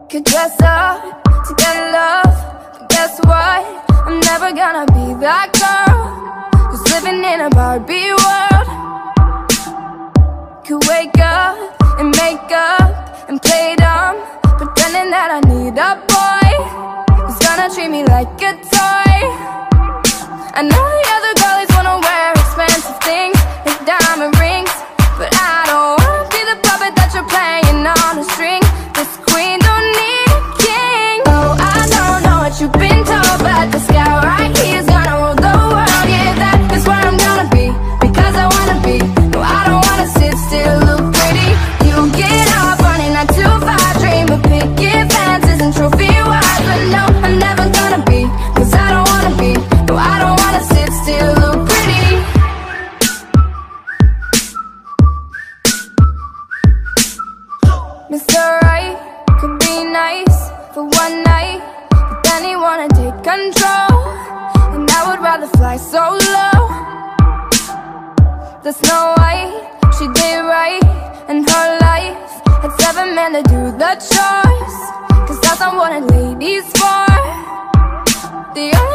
Could dress up to get love, but guess what? I'm never gonna be that girl who's living in a Barbie world. Could wake up and make up and play dumb, pretending that I need a boy who's gonna treat me like a toy. I know the other girlies wanna wear expensive things like diamond rings, but I don't wanna be the puppet that you're playing on a string. This queen don't need a king. Oh, I don't know what you've been told, but this guy right here's gonna rule the world. Yeah, that is where I'm gonna be, because I wanna be. No, I don't wanna sit still, look pretty. You get up running 9 to 5, dream of picket fences and trophy wives. But no, I'm never gonna be, cause I don't wanna be. No, I don't wanna sit still, look pretty. Mr. Right could be nice for one night, but then he wanna take control, and I would rather fly solo. The Snow White, she did right in her life, had 7 men to do the chores, cause that's not what a lady's for. The